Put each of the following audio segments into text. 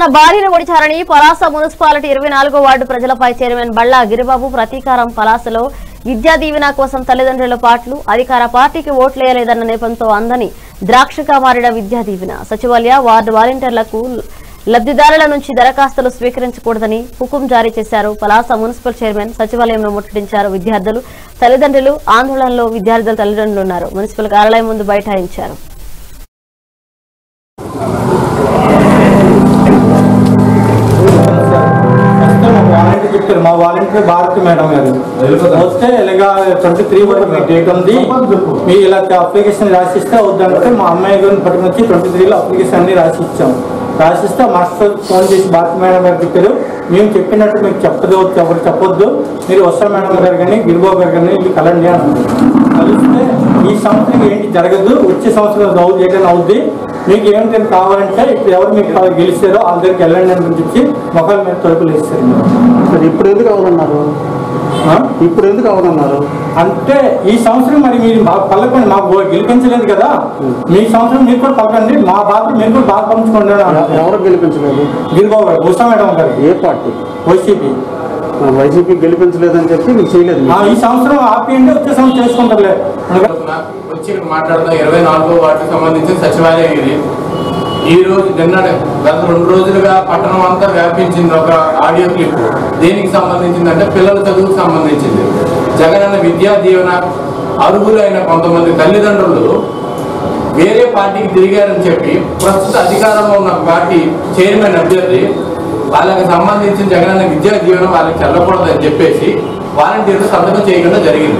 భార్యను ఒడిచారని పలాస మున్సిపాలిటీ 24వ వార్డు ప్రజలపై చైర్మన్ బళ్ళా గిరిబాబు ప్రతీకారం. పలాసలో విద్యా దీవెన కోసం తల్లిదండ్రుల పాటలు, అధికార పార్టీకి ఓట్లేయలేదన్న నేపంతో అందని ద్రాక్షగా మారిన విద్యా దీవెన. సచివాలయ వార్డు వాలంటీర్లకు లబ్ధిదారుల నుంచి దరఖాస్తులు స్వీకరించకూడదని హుకుం జారీ చేశారు. పలాస మున్సిపల్ చైర్మన్ సచివాలయంలో ముట్టడించారు. విద్యార్థులు తల్లిదండ్రులు ఆందోళనలో విద్యార్థుల తల్లిదండ్రులు ఉన్నారు. మున్సిపల్ కార్యాలయం ముందు బైఠాయించారు. మా వాలంటీర్ భారతి మేడం గారు వస్తే ఇలాగా 23 వరకు మీ డేట్ ఉంది, మీ ఇలా అప్లికేషన్ రాసిస్తే వద్దంటే మా అమ్మాయి గారిని పట్టుకుని వచ్చి 23లో అప్లికేషన్ అన్ని రాసిచ్చాం. రాసిస్తే మాస్టర్ ఫోన్ చేసి భారతి మేడం గారు చెప్పారు, మేము చెప్పినట్టు మీకు చెప్పదు, ఎవరు చెప్పొద్దు, మీరు వస్తా మేడం గారు కానీ గిరిబాబు గారు కానీ ఇది కలండి అని కలిస్తే ఈ సంవత్సరం ఏంటి జరగదు, వచ్చే సంవత్సరం ఏదైనా అవుద్ది, మీకు ఏమిటి కావాలంటే ఇప్పుడు ఎవరు మీకు గెలిచారో వాళ్ళ దగ్గరికి వెళ్ళండి అని చెప్పి మొక్కల మీద తలుపులు ఇస్తారు. ఇప్పుడు ఎందుకు అవదన్నారు అంటే ఈ సంవత్సరం మరి మీరు పల్లకండి, మాకు గెలిపించలేదు కదా, మీ సంవత్సరం మీరు కూడా పలకండి, మా బాధ మీరు కూడా బాగా పంచుకోండి. ఎవరు గెలిపించలేదు? గిరిబాబు గారు, ఉషా మేడం గారు. ఏ పార్టీ? వైసీపీ గెలిపించలేదని చెప్పి మీకు చేయలేదు. ఈ సంవత్సరం ఆపేయండి, వచ్చే సంవత్సరం చేసుకుంటారులే. వచ్చి మాట్లాడుతున్న 24వ వార్డుకి సంబంధించిన సచివాలయం ఇది. ఈ రోజు నిన్న గత 2 రోజులుగా పట్టణం అంతా వ్యాపించింది ఒక ఆడియో క్లిప్. దేనికి సంబంధించిందంటే పిల్లల చదువుకు సంబంధించింది. జగనన్న విద్యా దీవెన అర్హులైన కొంతమంది తల్లిదండ్రులు వేరే పార్టీకి తిరిగారని చెప్పి ప్రస్తుత అధికారంలో ఉన్న పార్టీ చైర్మన్ అభ్యర్థి వాళ్ళకి సంబంధించిన జగనన్న విద్యా దీవెన వాళ్ళకి చెల్లకూడదని చెప్పేసి వాలంటీర్లు సంతకం చేయకుండా జరిగింది.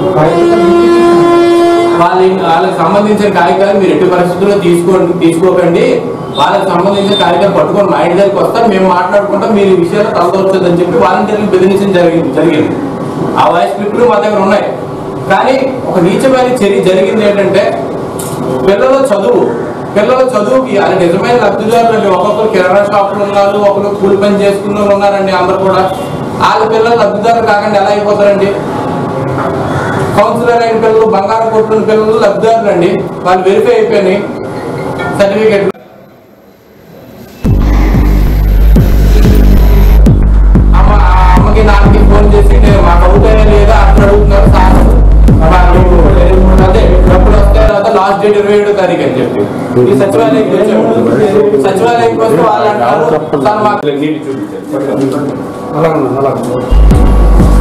వాళ్ళకి సంబంధించిన కాగితాలు మీరు ఎట్టి పరిస్థితుల్లో తీసుకోకండి, వాళ్ళకి సంబంధించిన కాగితాలు పట్టుకొని మా ఇంటి దగ్గరికి వస్తారు, మేము మాట్లాడుకుంటాం, మీరు ఈ విషయాలు తలదొచ్చదని చెప్పి వాలంటీర్లు బెదిరించడం జరిగింది. ఆ వాయిస్ క్లిప్లు మా దగ్గర ఉన్నాయి. కానీ ఒక నీచమైన చర్య జరిగింది ఏంటంటే పిల్లల చదువుకి అది నిజమైన లబ్ధిదారులు ఒక్కొక్కరు కిరాణా షాపులు ఉన్నారు, ఒకరు కూలి పని చేసుకున్న వాళ్ళు ఉన్నారండి. అందరు కూడా వాళ్ళ పిల్లలు లబ్ధిదారులు కాకుండా ఎలా అయిపోతారండి? కౌన్సిలర్ అయిన పిల్లలు, బంగారం కొట్టుకున్న పిల్లలు లబ్ధిదారులు అండి, వాళ్ళు వెరిఫై అయిపోయినాయి సర్టిఫికేట్. అమ్మకి నాన్నకి ఫోన్ చేసి నేను మాకు అవుతాయా లేదా అక్కడ అడుగుతున్నారు సార్, అదే ఎప్పుడు వస్తే తర్వాత లాస్ట్ డేట్ 27వ తారీఖు అని చెప్పి ఈ సచివాలయంకి వచ్చాము. సచివాలయంకి వస్తే వాళ్ళు అంటారు సార్ మాకు నీటి చూపించారు.